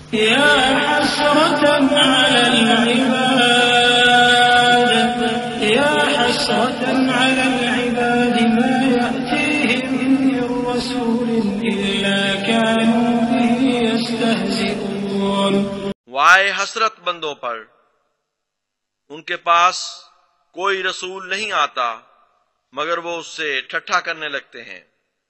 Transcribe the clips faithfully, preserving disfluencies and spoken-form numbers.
या हसरतन अलल इबाद, या हसरतन अलल इबाद मा यअतीहिम मिन रसूलिन इल्ला कानू बिही यस्तहज़िऊन। वाए हसरत बंदों पर, उनके पास कोई रसूल नहीं आता मगर वो उससे ठट्ठा करने लगते हैं।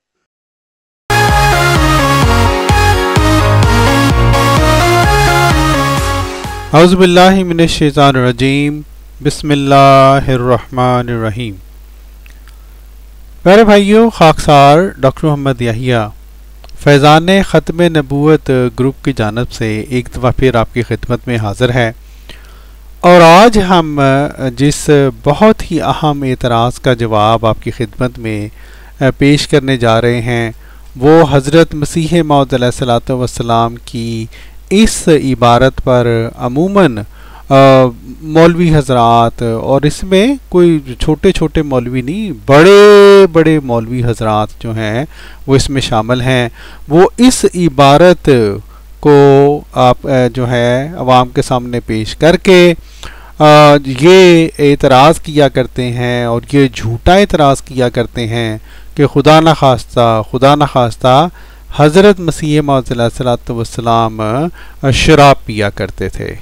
औज़ु बिल्लाहि मिनश शैतानिर रजीम, बिस्मिल्लाहिर रहमानिर रहीम। प्यारे भाइयों, खाकसार डॉक्टर मोहम्मद याहिया फैज़ान ख़त्म नबूवत ग्रुप की जानिब से एक दफ़ा फिर आपकी खिदमत में हाज़िर है और आज हम जिस बहुत ही अहम एतराज़ का जवाब आपकी खिदमत में पेश करने जा रहे हैं वो हज़रत मसीह मौऊद अलैहिस्सलातु वस्सलाम की इस इबारत पर अमूमन मौलवी हज़रात, और इसमें कोई छोटे छोटे मौलवी नहीं, बड़े बड़े मौलवी हज़रात जो हैं वो इसमें शामिल हैं, वो इस इबारत को आप जो है अवाम के सामने पेश करके ये एतराज़ किया करते हैं और ये झूठा एतराज़ किया करते हैं कि खुदा न खास्ता खुदा न खास्ता हज़रत मसीह मौऊद अलैहिस्सलातु वस्सलाम शराब पिया करते थे।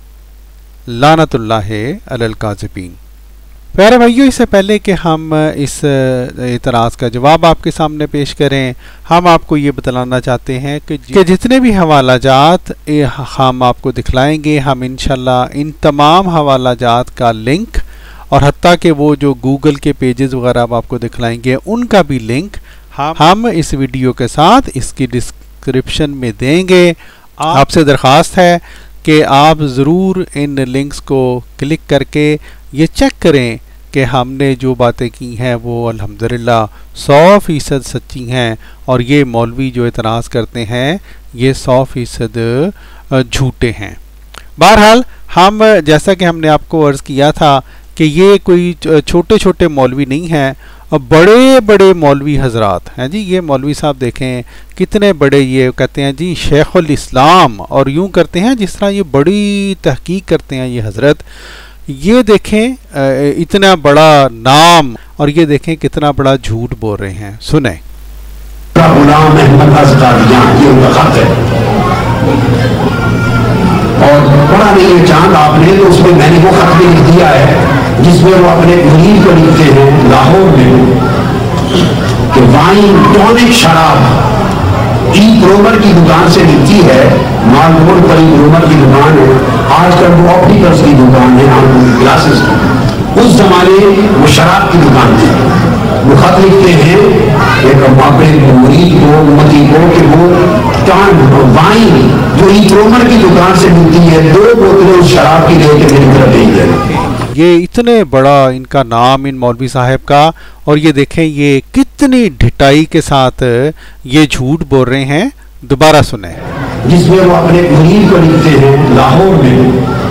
लानतुल्लाहि अलल काज़िबीन। प्यारे भाइयों, इससे पहले कि हम इस एतराज़ का जवाब आपके सामने पेश करें, हम आपको ये बतलाना चाहते हैं कि, कि जितने भी हवालाजात हम आपको दिखलाएंगे, हम इंशाल्लाह इन तमाम हवालाजात का लिंक और हत्ता कि वो जो गूगल के पेजेस वगैरह आप आपको दिखलाएंगे उनका भी लिंक हम हम इस वीडियो के साथ इसकी डिस्क्रिप्शन में देंगे। आपसे दरख्वास्त है कि आप ज़रूर इन लिंक्स को क्लिक करके ये चेक करें कि हमने जो बातें की हैं वो अल्हम्दुलिल्लाह सौ फ़ीसद सच्ची हैं और ये मौलवी जो एतराज़ करते हैं ये सौ फ़ीसद झूठे हैं। बहरहाल, हम जैसा कि हमने आपको अर्ज़ किया था कि ये कोई छोटे छोटे मौलवी नहीं हैं, और बड़े बड़े मौलवी हज़रात हैं जी। ये मौलवी साहब देखें कितने बड़े, ये कहते हैं जी शेखुल इस्लाम, और यूँ करते हैं जिस तरह ये बड़ी तहकीक करते हैं ये हज़रत। ये देखें इतना बड़ा नाम, और ये देखें कितना बड़ा झूठ बोल रहे हैं। सुने, गुलाम अहमद अज़कारियां, ये उनका खत है और पढ़ा नहीं है चांद आपने, तो उसमें मैंने वो खत भी लिख दिया है जिसमें वो अपने मुरीद को लिखते हैं लाहौर में कि वाइन टॉनिक शराब ई ग्रोवर की दुकान से मिलती है, माल रोड पर ई ग्रोवर की दुकान है, आजकल वो ऑप्टिकल्स की दुकान है, आंखों की ग्लासेस की। उस जमाने वो शराब की दुकान थी। वो खत लिखते हैं एक अपने मुरीद को, उम्मती को, कि वो वाइन जो ई ग्रोवर की दुकान से मिलती है दो बोतलें उस शराब की लेके मेरी तरफ भेज दें। ये इतने बड़ा इनका नाम इन मौलवी साहब का, और ये देखें ये कितनी ढिठाई के साथ ये झूठ बोल रहे हैं। दोबारा सुने, जिसमें वो अपने मुरीद को लिखते हैं लाहौर में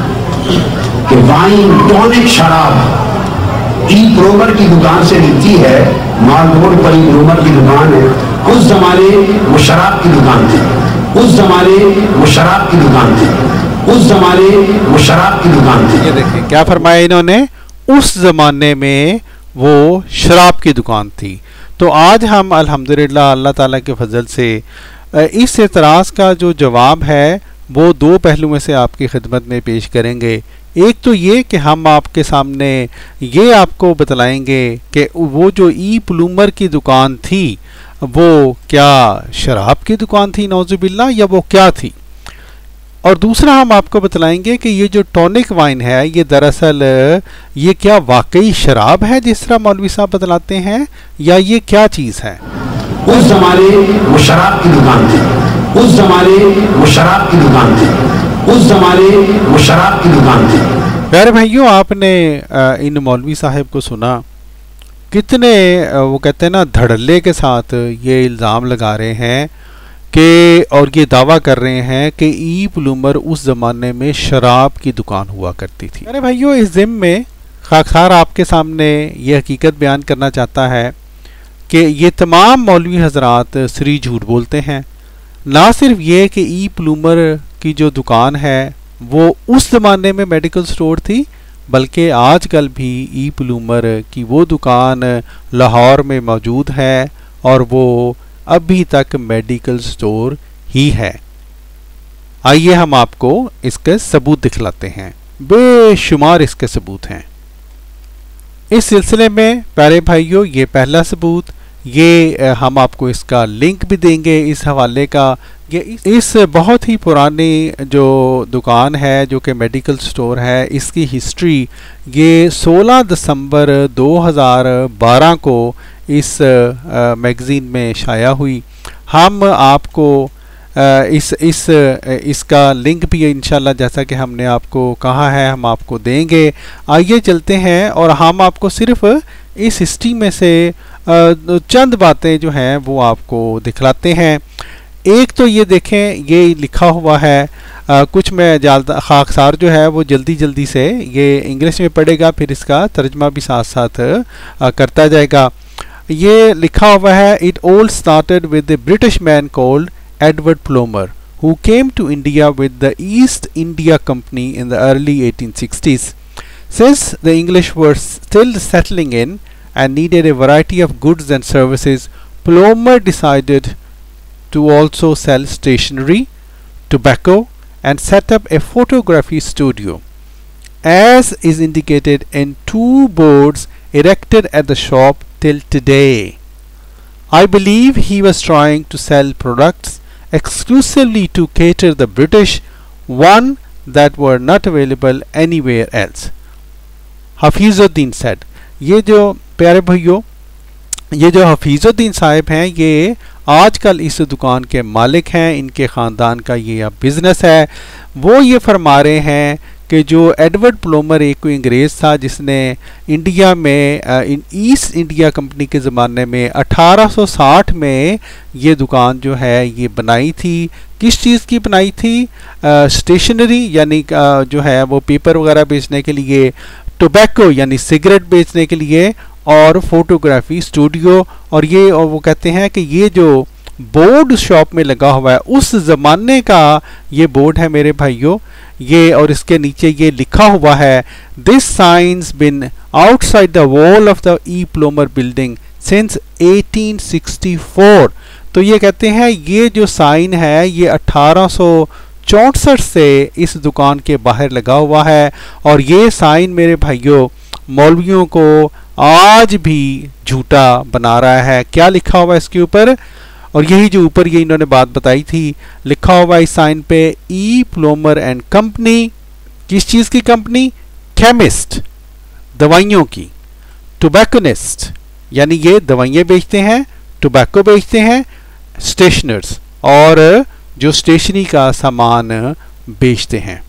कि वाइन टॉनिक शराब ई ग्रोवर की दुकान से मिलती है, माल रोड पर ई ग्रोवर की दुकान है। उस जमाने वो शराब की दुकान थी। उस जमाने वो शराब की दुकान थी। उस जमाने वो शराब की दुकान थी। ये देखिए क्या फरमाया इन्होंने, उस जमाने में वो शराब की दुकान थी। तो आज हम अल्हम्दुलिल्लाह अल्लाह ताला के फजल से इस एतराज़ का जो जवाब है वो दो पहलुओं से आपकी खिदमत में पेश करेंगे। एक तो ये कि हम आपके सामने ये आपको बतलाएंगे कि वो जो ई प्लूमर की दुकान थी वो क्या शराब की दुकान थी नौजुबिल्ला, या वो क्या थी। और दूसरा हम आपको बतलाएंगे कि ये जो टॉनिक वाइन है ये दरअसल ये क्या वाकई शराब है जिस तरह मौलवी साहब बतलाते हैं, या ये क्या चीज़ है। उस जमाने वो शराब की दुकान थी। उस जमाने वो शराब की दुकान थी। उस जमाने वो शराब की दुकान थी। प्यारे भाइयों, आपने इन मौलवी साहब को सुना, कितने वो कहते हैं ना धड़ल्ले के साथ ये इल्ज़ाम लगा रहे हैं कि, और ये दावा कर रहे हैं कि ई प्लूमर उस ज़माने में शराब की दुकान हुआ करती थी। अरे भाइयों, इस ज़िम में खाकसार आपके सामने ये हकीकत बयान करना चाहता है कि ये तमाम मौलवी हज़रात सरी झूठ बोलते हैं। ना सिर्फ ये कि ई प्लूमर की जो दुकान है वो उस ज़माने में मेडिकल स्टोर थी, बल्कि आजकल भी ई प्लूमर की वो दुकान लाहौर में मौजूद है और वो अभी तक मेडिकल स्टोर ही है। आइए हम आपको इसके सबूत दिखलाते हैं, बेशुमार इसके सबूत हैं। इस सिलसिले में प्यारे भाइयों, ये पहला सबूत, ये हम आपको इसका लिंक भी देंगे इस हवाले का। ये इस बहुत ही पुरानी जो दुकान है जो कि मेडिकल स्टोर है, इसकी हिस्ट्री ये सोलह दिसंबर दो हज़ार बारह को इस मैगज़ीन में शाया हुई। हम आपको इस इस इसका लिंक भी इंशाल्लाह, जैसा कि हमने आपको कहा है, हम आपको देंगे। आइए चलते हैं और हम आपको सिर्फ इस हिस्ट्री में से चंद बातें जो हैं वो आपको दिखलाते हैं। एक तो ये देखें, ये लिखा हुआ है, आ, कुछ मैं जालता खाकसार जो है वो जल्दी जल्दी से ये इंग्लिश में पढ़ेगा, फिर इसका तर्जमा भी साथ साथ आ, करता जाएगा। ये लिखा हुआ है, it all started with the British man called Edward Plomer, who came to India with the East India Company in the early eighteen sixties. Since the English were still settling in and needed a variety of goods and services, Plomer decided to also sell stationery, tobacco, and set up a photography studio, as is indicated in two boards erected at the shop till today. I believe he was trying to sell products exclusively to cater the British, one that were not available anywhere else. Hafizuddin said, ये जो प्यारे भाइयों, ये जो हफीजुद्दीन साहब हैं, ये आजकल इस दुकान के मालिक हैं, इनके ख़ानदान का ये अब बिज़नेस है। वो ये फरमा रहे हैं कि जो एडवर्ड प्लोमर एक कोई अंग्रेज़ था जिसने इंडिया में इन ईस्ट इंडिया कंपनी के ज़माने में अठारह सौ साठ में ये दुकान जो है ये बनाई थी। किस चीज़ की बनाई थी? स्टेशनरी यानी जो है वो पेपर वगैरह बेचने के लिए, टोबैको यानी सिगरेट बेचने के लिए, और फोटोग्राफी स्टूडियो। और ये और वो कहते हैं कि ये जो बोर्ड शॉप में लगा हुआ है उस ज़माने का ये बोर्ड है मेरे भाइयों ये, और इसके नीचे ये लिखा हुआ है, this sign's been outside the wall of the E Plomer building since eighteen sixty four. तो ये कहते हैं ये जो साइन है ये अठारह सौ चौंसठ से इस दुकान के बाहर लगा हुआ है, और ये साइन मेरे भाइयों मौलवियों को आज भी झूठा बना रहा है। क्या लिखा हुआ है इसके ऊपर? और यही जो ऊपर ये इन्होंने बात बताई थी, लिखा हुआ इस साइन पे, ई प्लोमर एंड कंपनी। किस चीज़ की कंपनी? केमिस्ट, दवाइयों की। टोबैकोनिस्ट यानी ये दवाइयाँ बेचते हैं, टोबैको बेचते हैं। स्टेशनर्स और जो स्टेशनरी का सामान बेचते हैं।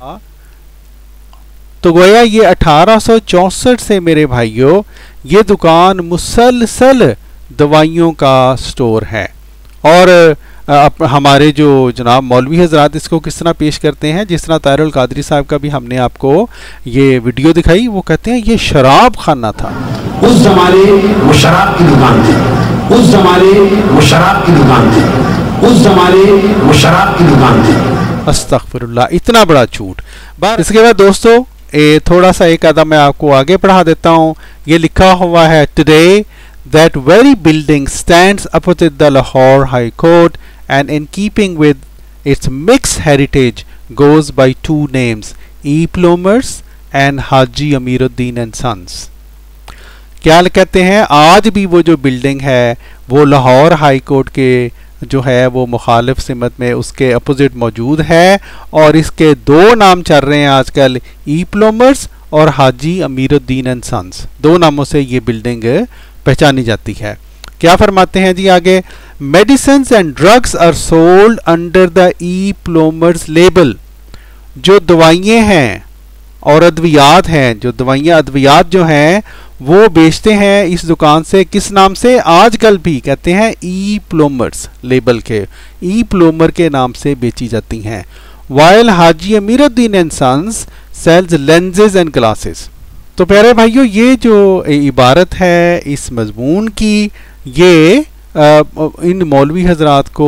तो गोया ये अठारह सौ चौंसठ से मेरे भाइयों ये दुकान मुसलसल दवाइयों का स्टोर है। और अब हमारे जो जनाब मौलवी हजरात इसको किस तरह पेश करते हैं, जिस तरह ताहिरुल कादरी साहब का भी हमने आपको ये वीडियो दिखाई, वो कहते हैं ये शराब खाना था। उस जमाने वो शराब की दुकान थी, उस जमाने वो शराब की दुकान थी, उस जमाने वो शराब की दुकान थी। अस्तगफिरुल्लाह, इतना बड़ा झूठ। इसके बाद दोस्तों ए, थोड़ा सा एक आधा मैं आपको आगे पढ़ा देता हूँ। ये लिखा हुआ है, today that very building stands opposite the Lahore High Court and in keeping with its mixed heritage goes by two names, E. Plomers and Haji Amiruddin and Sons। क्या कहते हैं, आज भी वो जो बिल्डिंग है वो लाहौर हाई कोर्ट के जो है वो मुखालिफ सिमत में उसके अपोजिट मौजूद है, और इसके दो नाम चल रहे हैं आजकल, ई प्लोमर्स और हाजी अमीरुद्दीन एंड सन्स। दो नामों से ये बिल्डिंग पहचानी जाती है। क्या फरमाते हैं जी आगे, medicines and drugs are sold under the E Plomer's label. जो दवाइयाँ हैं और अद्वियात हैं, जो दवाइयाँ अद्वियात जो हैं वो बेचते हैं इस दुकान से, किस नाम से? आजकल भी कहते हैं ई प्लोमर्स लेबल के, ई प्लोमर के नाम से बेची जाती हैं। While Haji Amiruddin and sons sells lenses and glasses. तो प्यारे भाइयों ये जो इबारत है इस मजमून की, ये आ, इन मौलवी हजरात को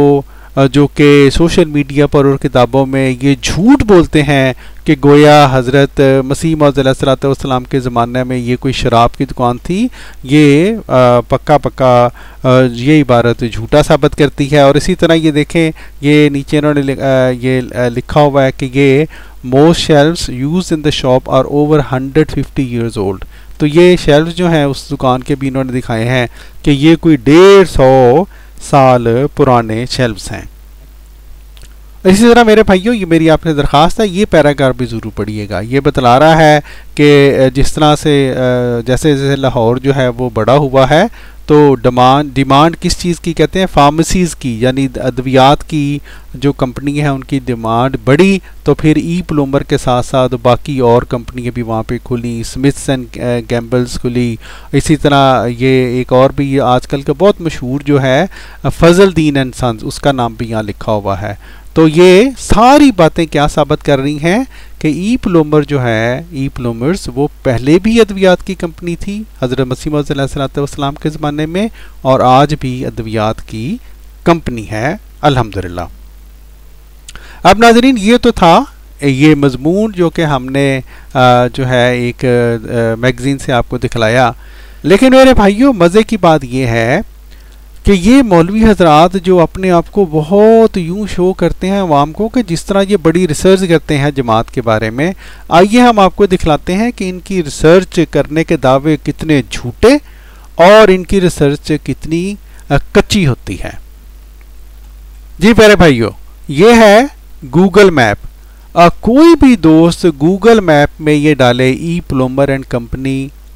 जो कि सोशल मीडिया पर और किताबों में ये झूठ बोलते हैं कि गोया हज़रत मसीह मौऊद अलैहिस्सलाम के ज़माने में ये कोई शराब की दुकान थी, ये आ, पक्का पक्का आ, ये इबारत झूठा साबित करती है। और इसी तरह ये देखें, ये नीचे इन्होंने ये लिखा हुआ है कि ये most shelves used in the shop are over hundred fifty years old. तो ये शेल्व्स जो हैं उस दुकान के भी इन्होंने दिखाए हैं कि ये कोई डेढ़ सौ साल पुराने शेल्व्स हैं। इसी तरह मेरे भाइयों, ये मेरी आपसे दरख्वास्त है, ये पैराग्राफ भी ज़रूर पढ़िएगा। ये बतला रहा है कि जिस तरह से जैसे जैसे लाहौर जो है वो बड़ा हुआ है, तो डिमांड डिमांड किस चीज़ की कहते हैं, फार्मेसीज़ की, यानी अद्वियात की जो कंपनी है उनकी डिमांड बढ़ी, तो फिर ई प्लम्बर के साथ साथ बाकी और कंपनियां भी वहाँ पे खुली, स्मिथ्स एंड गैम्बल्स खुली। इसी तरह ये एक और भी आजकल का बहुत मशहूर जो है फजलदीन एंड सन्स, उसका नाम भी यहाँ लिखा हुआ है। तो ये सारी बातें क्या साबित कर रही हैं कि ई प्लम्बर जो है, ई प्लम्बर्स वो पहले भी अद्वियात की कंपनी थी हज़रत मसीह मौऊद अलैहिस्सलाम के ज़माने में, और आज भी अद्वियात की कंपनी है अल्हम्दुलिल्लाह। अब नाज़रीन, ये तो था ये मजमून जो कि हमने आ, जो है एक मैगज़ीन से आपको दिखलाया। लेकिन मेरे भाइयों, मज़े की बात ये है कि ये मौलवी हजरात जो अपने आप को बहुत यूं शो करते हैं अवाम को कि जिस तरह ये बड़ी रिसर्च करते हैं जमात के बारे में, आइए हम आपको दिखलाते हैं कि इनकी रिसर्च करने के दावे कितने झूठे और इनकी रिसर्च कितनी कच्ची होती है। जी प्यारे भाइयों, ये है गूगल मैप। आ, कोई भी दोस्त गूगल मैप में ये डाले E Plumber and company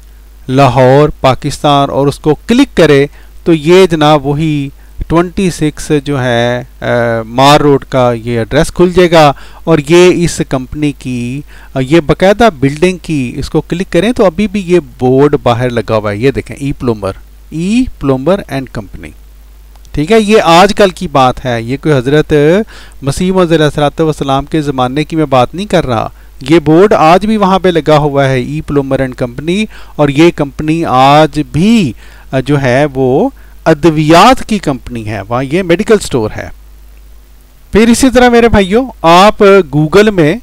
Lahore Pakistan और उसको क्लिक करे, तो ये जनाब वही छब्बीस जो है आ, मार रोड का ये एड्रेस खुल जाएगा, और ये इस कंपनी की ये बाकायदा बिल्डिंग की, इसको क्लिक करें तो अभी भी ये बोर्ड बाहर लगा हुआ है, ये देखें, E Plumber E Plumber and company. ठीक है, ये आजकल की बात है, ये कोई हज़रत मसीह मौऊद अलैहिस्सलाम के ज़माने की मैं बात नहीं कर रहा। ये बोर्ड आज भी वहाँ पे लगा हुआ है, ई प्लम्बर एंड कंपनी, और ये कंपनी आज भी जो है वो अद्वियात की कंपनी है, वहाँ ये मेडिकल स्टोर है। फिर इसी तरह मेरे भाइयों, आप गूगल में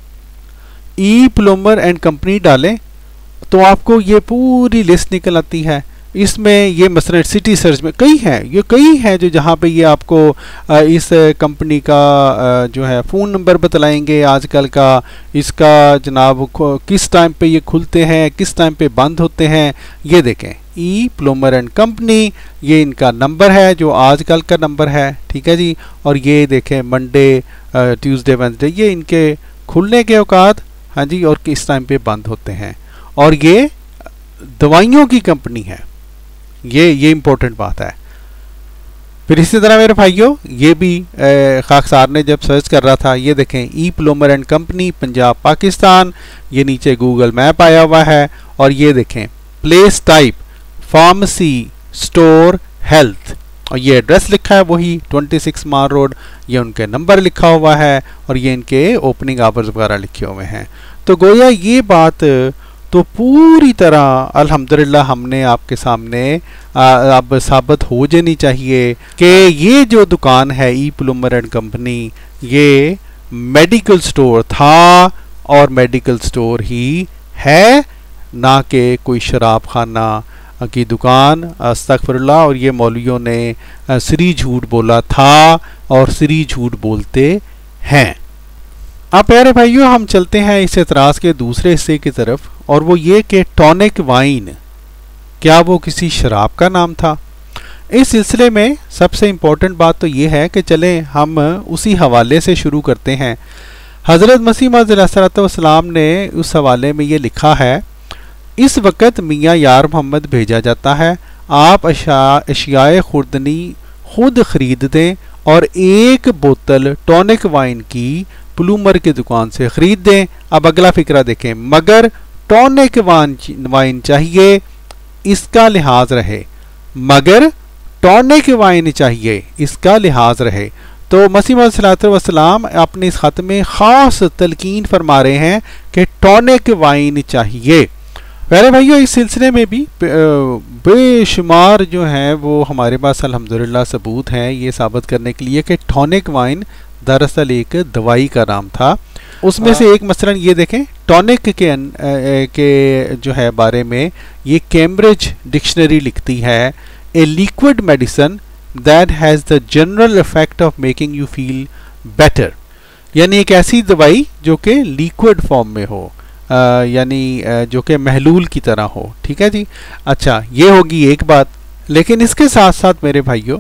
ई प्लम्बर एंड कंपनी डालें तो आपको ये पूरी लिस्ट निकल आती है। इसमें ये मसलन सिटी सर्च में कई हैं, ये कई हैं जो जहाँ पे ये आपको इस कंपनी का जो है फ़ोन नंबर बतलाएंगे आजकल का, इसका जनाब किस टाइम पे ये खुलते हैं, किस टाइम पे बंद होते हैं। ये देखें, ई प्लम्बर एंड कंपनी, ये इनका नंबर है जो आजकल का नंबर है। ठीक है जी, और ये देखें मंडे ट्यूसडे वेडनेसडे, ये इनके खुलने के औकात, हाँ जी, और किस टाइम पे बंद होते हैं। और ये दवाइयों की कंपनी है, ये ये इंपॉर्टेंट बात है। फिर इसी तरह मेरे भाइयों, ये भी खाकसार ने जब सर्च कर रहा था, ये देखें E Plumber and company Punjab Pakistan, ये नीचे गूगल मैप आया हुआ है, और ये देखें place type pharmacy store health, और ये एड्रेस लिखा है वही छब्बीस मार रोड, ये उनके नंबर लिखा हुआ है, और ये इनके ओपनिंग आवर्स वगैरह लिखे हुए हैं। तो गोया ये बात तो पूरी तरह अल्हम्दुलिल्लाह हमने आपके सामने अब साबित हो जानी चाहिए कि ये जो दुकान है ई प्लम्बर एंड कंपनी, ये मेडिकल स्टोर था और मेडिकल स्टोर ही है, ना कि कोई शराब खाना की दुकान। अस्तगफिरुल्लाह, और ये मौलवियों ने सिरी झूठ बोला था और सिरी झूठ बोलते हैं। अब प्यारे भाइयों, हम चलते हैं इस एतराज़ के दूसरे हिस्से की तरफ, और वो ये कि टॉनिक वाइन क्या वो किसी शराब का नाम था। इस सिलसिले में सबसे इम्पोर्टेंट बात तो ये है कि चलें हम उसी हवाले से शुरू करते हैं। हज़रत मसीह मौऊद अलैहिस्सलाम ने उस हवाले में ये लिखा है, इस वक़्त मियाँ यार मोहम्मद भेजा जाता है, आप अशियाए खुर्दनी खुद ख़रीद दें और एक बोतल टॉनिक वाइन की प्लम्बर की दुकान से ख़रीद दें। अब अगला फ़िक्रा देखें, मगर टॉनिक वाइन चाहिए, इसका लिहाज रहे, मगर टॉनिक वाइन चाहिए, इसका लिहाज रहे। तो मसीह मौऊद अलैहिस्सलाम अपने इस ख़त में ख़ास तलकीन फरमा रहे हैं कि टॉनिक वाइन चाहिए। प्यारे भाइयों, इस सिलसिले में भी बेशुमार जो है वो हमारे पास अल्हम्दुलिल्लाह सबूत हैं ये साबित करने के लिए कि टॉनिक वाइन दरअसल एक दवाई का नाम था। उसमें से एक मसलन ये देखें, टॉनिक के अन, के जो है बारे में ये कैम्ब्रिज डिक्शनरी लिखती है, a liquid medicine that has the general effect of making you feel better, यानी एक ऐसी दवाई जो कि लिक्विड फॉर्म में हो, यानी जो कि महलूल की तरह हो। ठीक है जी। अच्छा, ये होगी एक बात, लेकिन इसके साथ साथ मेरे भाइयों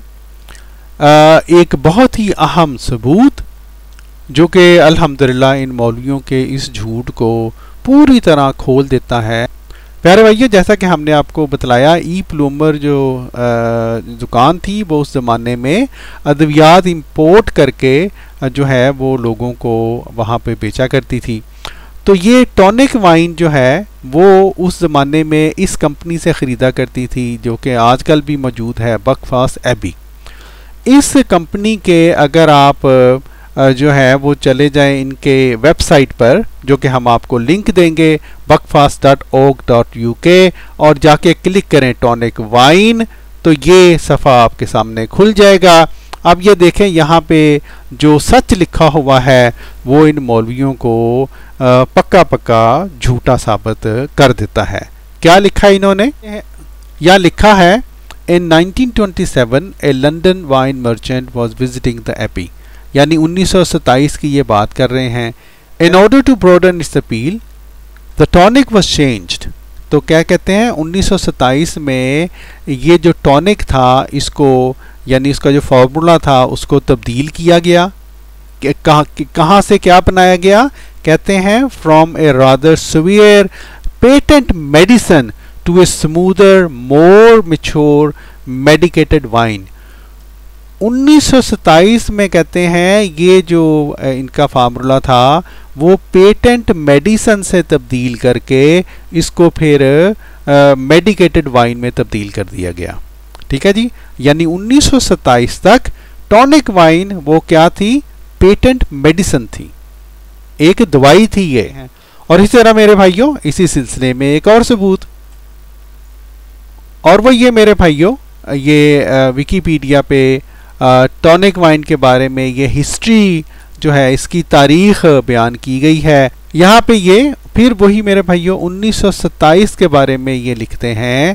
एक बहुत ही अहम सबूत जो कि अल्हम्दुलिल्लाह इन मौलवियों के इस झूठ को पूरी तरह खोल देता है। प्यारे भाइयों, जैसा कि हमने आपको बतलाया, ई प्लूमर जो दुकान थी वो उस ज़माने में अद्वियात इंपोर्ट करके जो है वो लोगों को वहाँ पे बेचा करती थी। तो ये टॉनिक वाइन जो है वो उस ज़माने में इस कंपनी से ख़रीदा करती थी जो कि आजकल भी मौजूद है, बकफास्ट एबी। इस कंपनी के अगर आप जो है वो चले जाएं इनके वेबसाइट पर, जो कि हम आपको लिंक देंगे Buckfast dot org dot U K, और जाके क्लिक करें टॉनिक वाइन, तो ये सफ़ा आपके सामने खुल जाएगा। अब ये देखें, यहाँ पे जो सच लिखा हुआ है वो इन मौलवियों को पक्का पक्का झूठा साबित कर देता है। क्या लिखा है इन्होंने? यहाँ लिखा है, in nineteen twenty seven a London wine merchant was visiting the abbey, यानी उन्नीस सौ सत्ताईस की ये बात कर रहे हैं। In order to broaden its appeal the tonic was changed. तो क्या कहते हैं, उन्नीस सौ सत्ताईस में ये जो टॉनिक था इसको, यानी इसका जो फार्मूला था उसको तब्दील किया गया। कहाँ कहाँ से क्या बनाया गया? कहते हैं from a rather severe patent medicine to a smoother more mature medicated wine. उन्नीस सौ सत्ताईस में कहते हैं ये जो इनका फार्मूला था वो पेटेंट मेडिसिन से तब्दील करके इसको फिर मेडिकेटेड वाइन में तब्दील कर दिया गया। ठीक है जी। यानी उन्नीस सौ सत्ताईस तक टॉनिक वाइन वो क्या थी? पेटेंट मेडिसिन थी, एक दवाई थी ये। और इसी तरह मेरे भाइयों, इसी सिलसिले में एक और सबूत, और वो ये मेरे भाइयों, ये विकिपीडिया पे टॉनिक वाइन के बारे में ये हिस्ट्री जो है इसकी तारीख बयान की गई है। यहाँ पे ये फिर वही मेरे भाइयों उन्नीस सौ सत्ताईस के बारे में ये लिखते हैं,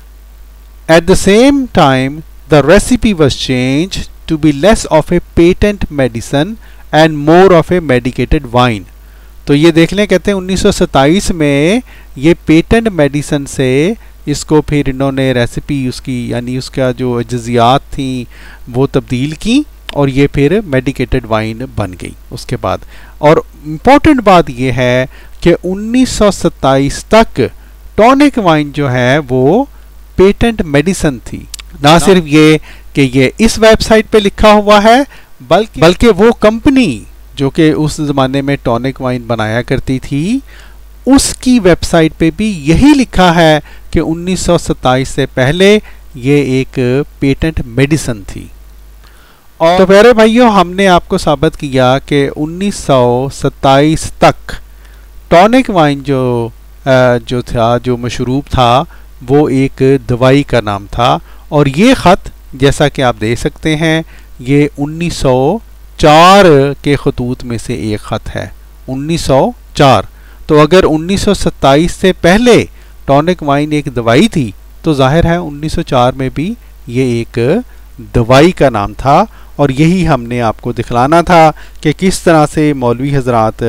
at the same time the recipe was change to be less of a patent medicine and more of a medicated wine. तो ये देख लें, कहते हैं उन्नीस सौ सत्ताईस में ये पेटेंट मेडिसिन से इसको फिर इन्होंने रेसिपी उसकी, यानी उसका जो जजियात थी वो तब्दील की और ये फिर मेडिकेटेड वाइन बन गई उसके बाद। और इम्पोर्टेंट बात ये है कि उन्नीस सौ सत्ताईस तक टॉनिक वाइन जो है वो पेटेंट मेडिसिन थी। ना सिर्फ ये कि ये इस वेबसाइट पे लिखा हुआ है, बल्कि बल्कि वो कंपनी जो कि उस ज़माने में टॉनिक वाइन बनाया करती थी उसकी वेबसाइट पे भी यही लिखा है कि उन्नीस सौ सत्ताईस से पहले ये एक पेटेंट मेडिसिन थी। और तो प्यारे भाइयों, हमने आपको साबित किया कि उन्नीस सौ सत्ताईस तक टॉनिक वाइन जो जो था, जो मशरूब था, वो एक दवाई का नाम था। और ये ख़त जैसा कि आप देख सकते हैं ये उन्नीस सौ चार के खतूत में से एक ख़त है, उन्नीस सौ चार। तो अगर उन्नीस सौ सत्ताईस से पहले टॉनिक वाइन एक दवाई थी तो जाहिर है उन्नीस सौ चार में भी ये एक दवाई का नाम था। और यही हमने आपको दिखलाना था कि किस तरह से मौलवी हजरात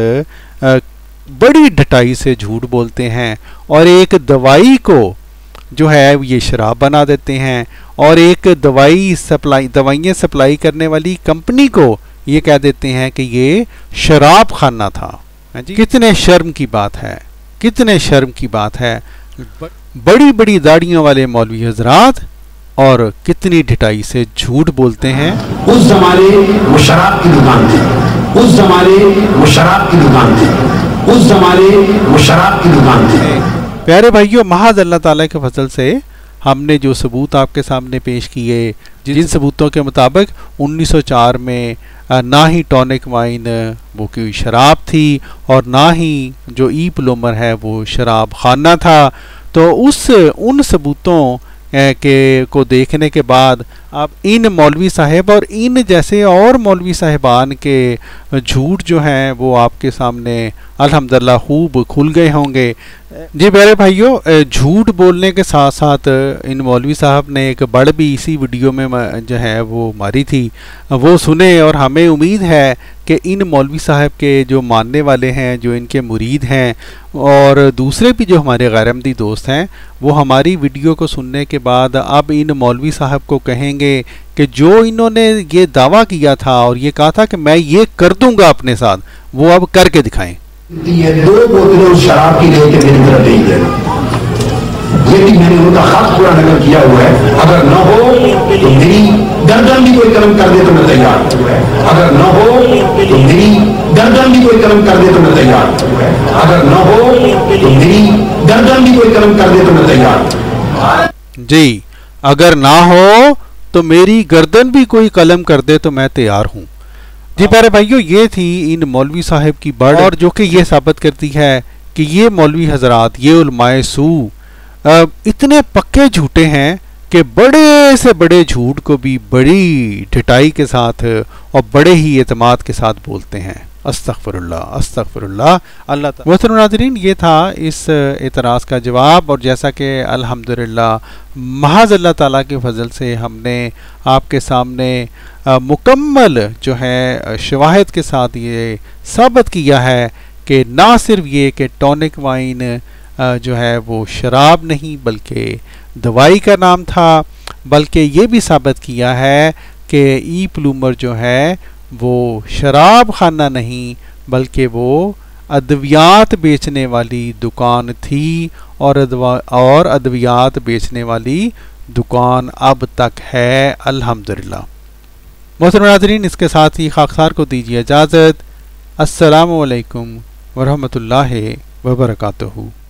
बड़ी ढटाई से झूठ बोलते हैं और एक दवाई को जो है ये शराब बना देते हैं, और एक दवाई सप्लाई दवाइयाँ सप्लाई करने वाली कंपनी को ये कह देते हैं कि ये शराब खाना था। जी, कितने शर्म की बात है, कितने शर्म की बात है। बड़ी बड़ी दाढ़ियों वाले मौलवी हजरात और कितनी ढिठाई से झूठ बोलते हैं। उस जमाने वो शराब की दुकान थी, उस जमाने वो शराब की दुकान थी, उस जमाने वो शराब की दुकान थी। प्यारे भाइयों, महाज अल्लाह ताला के फजल से हमने जो सबूत आपके सामने पेश किए जिन सबूतों के मुताबिक उन्नीस सौ चार में ना ही टॉनिक वाइन वो कोई शराब थी और ना ही जो ई प्लूमर है वो शराब खाना था। तो उस उन सबूतों के को देखने के बाद अब इन मौलवी साहब और इन जैसे और मौलवी साहिबान के झूठ जो हैं वो आपके सामने अल्हम्दुलिल्लाह खूब खुल गए होंगे। जी प्यारे भाइयों, झूठ बोलने के साथ साथ इन मौलवी साहब ने एक बड़ भी इसी वीडियो में जो है वो मारी थी, वो सुने और हमें उम्मीद है कि इन मौलवी साहब के जो मानने वाले हैं, जो इनके मुरीद हैं और दूसरे भी जो हमारे गैरअहमदी दोस्त हैं, वो हमारी वीडियो को सुनने के बाद अब इन मौलवी साहब को कहेंगे कि जो इन्होंने ये दावा किया था और ये कहा था कि मैं ये कर दूंगा अपने साथ, वो अब करके दिखाएं। ये दो बोतलें उस शराब की लेके मेरी तरफ भेज देना, लेकिन मैंने उनका खास पूरा नकल किया हुआ है। अगर न हो तो मेरी गर्दन भी कोई कर्म कर दे तो मैं तैयार, अगर न हो तो मेरी गर्दन भी कोई कर्म कर दे तो मैं तैयार, अगर न हो तो मेरी गर्दन भी कोई कर्म कर दे तो मैं तैयार। जी, अगर ना हो तो मेरी गर्दन भी कोई कलम कर दे तो मैं तैयार हूँ। जी प्यारे भाइयों, ये थी इन मौलवी साहब की बड़, और जो कि ये साबित करती है कि ये मौलवी हजरात, ये उलमाए सू इतने पक्के झूठे हैं कि बड़े से बड़े झूठ को भी बड़ी ढिठाई के साथ और बड़े ही एतमाद के साथ बोलते हैं। अस्तगफिरुल्लाह अस्तगफिरुल्लाह। अल्लाह ताला। मोहतरम नाज़रीन, ये था इस एतराज़ का जवाब, और जैसा कि अल्हम्दुलिल्लाह महज़ अल्लाह ताला के फजल से हमने आपके सामने आ, मुकम्मल जो है शवाहिद के साथ ये साबित किया है कि ना सिर्फ ये कि टॉनिक वाइन आ, जो है वो शराब नहीं बल्कि दवाई का नाम था, बल्कि ये भी साबित किया है कि ई प्लूमर जो है वो शराब खाना नहीं बल्कि वो अद्वियात बेचने वाली दुकान थी, और अदवा और अद्वियात बेचने वाली दुकान अब तक है अल्हम्दुलिल्लाह। मोहतरम नाज़रीन, इसके साथ ही खाकसार को दीजिए इजाज़त। अस्सलामु अलैकुम वरहमतुल्लाहि वबरकातुहू।